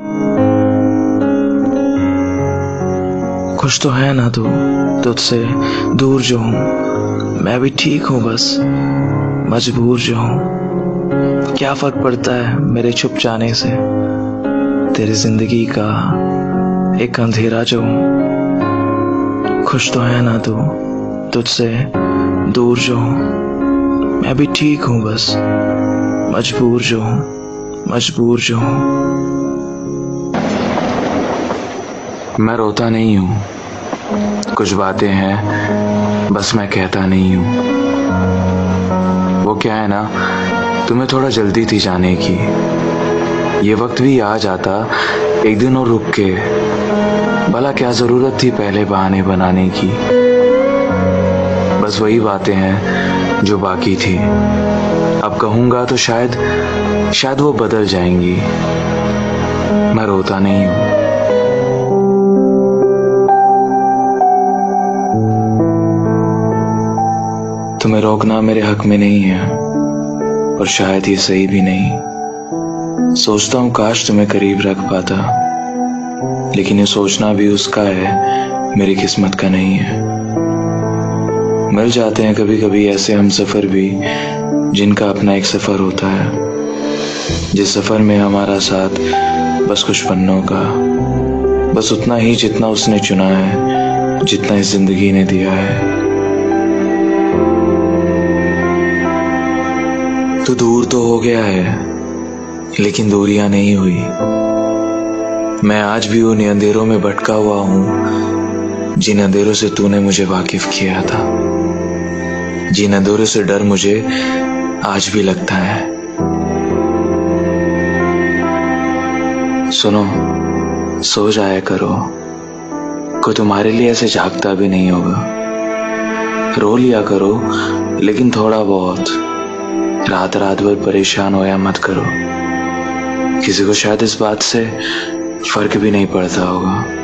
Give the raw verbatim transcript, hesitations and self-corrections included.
खुश तो है ना तू, तुझसे दूर जो हूँ मैं भी ठीक हूँ, बस मजबूर जो हूँ। क्या फर्क पड़ता है मेरे छुप जाने से, तेरी जिंदगी का एक अंधेरा जो हूँ। खुश तो है ना तू, तुझसे दूर जो हूँ मैं भी ठीक हूँ, बस मजबूर जो हूँ, मजबूर जो हूँ। मैं रोता नहीं हूँ, कुछ बातें हैं बस मैं कहता नहीं हूँ। वो क्या है ना, तुम्हें थोड़ा जल्दी थी जाने की, ये वक्त भी आ जाता एक दिन और रुक के। भला क्या जरूरत थी पहले बहाने बनाने की। बस वही बातें हैं जो बाकी थी, अब कहूँगा तो शायद शायद वो बदल जाएंगी। मैं रोता नहीं हूँ। तुम्हें रोकना मेरे हक में नहीं है, और शायद ये सही भी नहीं। सोचता हूँ काश तुम्हें करीब रख पाता, लेकिन ये सोचना भी उसका है, मेरी किस्मत का नहीं है। मिल जाते हैं कभी कभी ऐसे हम सफर भी, जिनका अपना एक सफर होता है, जिस सफर में हमारा साथ बस कुछ पन्नों का, बस उतना ही जितना उसने चुना है, जितना इस जिंदगी ने दिया है। तो दूर तो हो गया है, लेकिन दूरियां नहीं हुई। मैं आज भी उन अंधेरों में भटका हुआ हूं, जिन अंधेरों से तूने मुझे वाकिफ किया था, जिन अंधेरों से डर मुझे आज भी लगता है। सुनो, सो जाया करो, कोई तुम्हारे लिए ऐसे जागता भी नहीं होगा। रो लिया करो, लेकिन थोड़ा बहुत। रात रात भर परेशान होया मत करो, किसी को शायद इस बात से फर्क भी नहीं पड़ता होगा।